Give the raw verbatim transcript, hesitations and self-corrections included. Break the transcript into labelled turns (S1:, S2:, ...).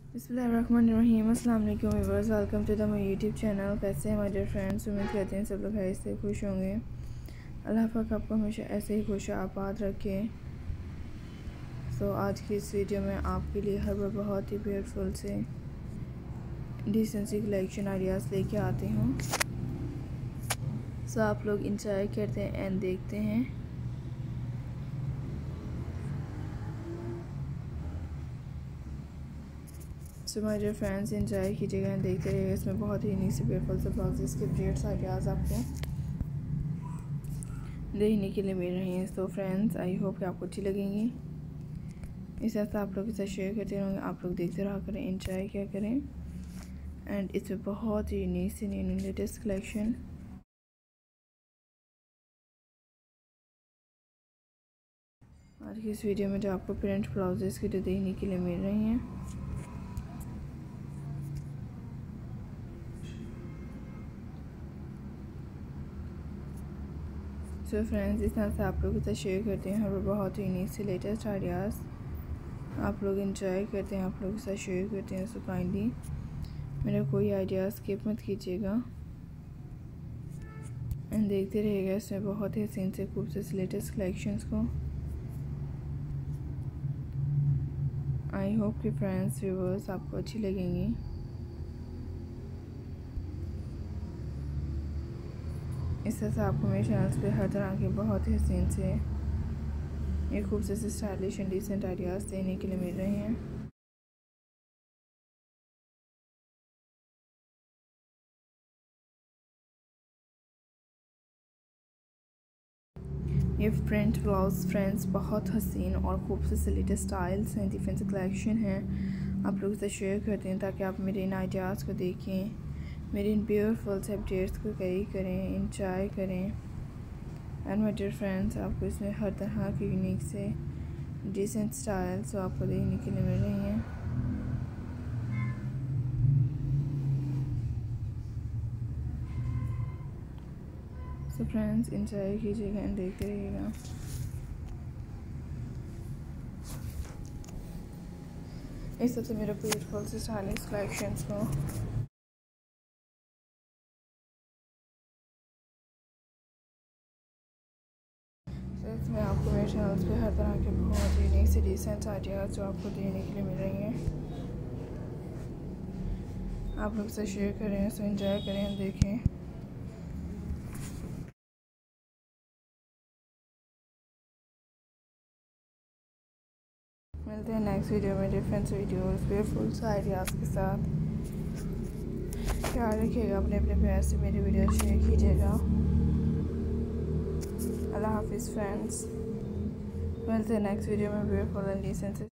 S1: बिस्मिल्लाहिर्रहमानिर्रहीम। अस्सलाम वालेकुम viewers, welcome to the my YouTube channel. कैसे हैं माय डियर फ्रेंड्स? उम्मीद करते हैं सब लोग ऐसे खुश होंगे। अल्लाह पाक आपको हमेशा ऐसे ही खुश आबाद रखे। सो so, आज की इस वीडियो में आपके लिए हर बार बहुत ही ब्यूटीफुल से डिसेंसी कलेक्शन आइडियाज़ लेके आती हूँ। सो so, आप लोग इंजॉय करते हैं एंड देखते हैं। So my dear friends, enjoy कीजिएगा एंड देखते रहिएगा। इसमें बहुत ही यूनिक से ब्यूटीफुल से ब्लाउजेस के ब्रेड्स आइडियाज़ आपको देखने के लिए मिल रही हैं। सो फ्रेंड्स, आई होप कि आपको अच्छी लगेंगी। इस तरह से आप लोग के साथ शेयर करते रहेंगे, आप लोग देखते रहा करें, एंजॉय किया करें। एंड इसमें बहुत ही यूनिक से न्यू लेटेस्ट कलेक्शन आज की इस वीडियो में जो आपको प्रिंट ब्लाउजेस की जो देखने के लिए मिल रही हैं। सो फ्रेंड्स, इस तरह से आप लोग के साथ शेयर करते हैं और बहुत ही यूनिक से लेटेस्ट आइडियाज़ आप लोग एंजॉय करते हैं, आप लोग के साथ शेयर करते हैं। सो काइंडली मेरा कोई आइडिया स्किप मत कीजिएगा एंड देखते रहिएगा। इसमें बहुत ही हसीन से खूबसूरत लेटेस्ट कलेक्शंस को। आई होप कि फ्रेंड्स व्यूअर्स आपको अच्छी लगेंगी। इस तरह से आपको मेरे चैनल्स पे हर तरह के बहुत ही हसीन से ये खूबसूरत से स्टाइलिश एंड डिसेंट आइडियाज़ देने के लिए मिल रहे हैं। ये प्रिंट ब्लाउज फ्रेंड्स बहुत हसीन और खूबसूरत से लेटेस्ट स्टाइल्स हैं, डिफरेंट कलेक्शन हैं, आप लोगों से शेयर करते हैं ताकि आप मेरे इन आइडियाज़ को देखें, मेरे इन ब्यूटीफुल से अपडेट्स को कैरी करें, इंजॉय करें। एंड माय डियर फ्रेंड्स, आपको इसमें हर तरह की यूनिक से डिसेंट स्टाइल्स आपको देखने के लिए मिल रही हैं। सो फ्रेंड्स, इंजॉय कीजिएगा एंड देखते रहिएगा। इस सबसे मेरे ब्यूटीफुल से स्टाइलिश कलेक्शंस को इसमें आपको मेरे चैनल्स पे हर तरह के बहुत यूनिक से डिसेंट आइडियाज़ जो आपको देने के लिए मिल रही हैं, आप लोग से शेयर करें। सो एंजॉय करें, देखें। मिलते हैं नेक्स्ट वीडियो में डिफरेंट वीडियोस ब्यूटीफुल से आइडियाज़ के साथ। ख्याल रखिएगा, अपने अपने प्यार से मेरी वीडियो शेयर कीजिएगा। अल्लाह हाफिज़ फ्रेंड्स, मिलते हैं नेक्स्ट वीडियो में ब्यूटीफुल एंड डिसेंट।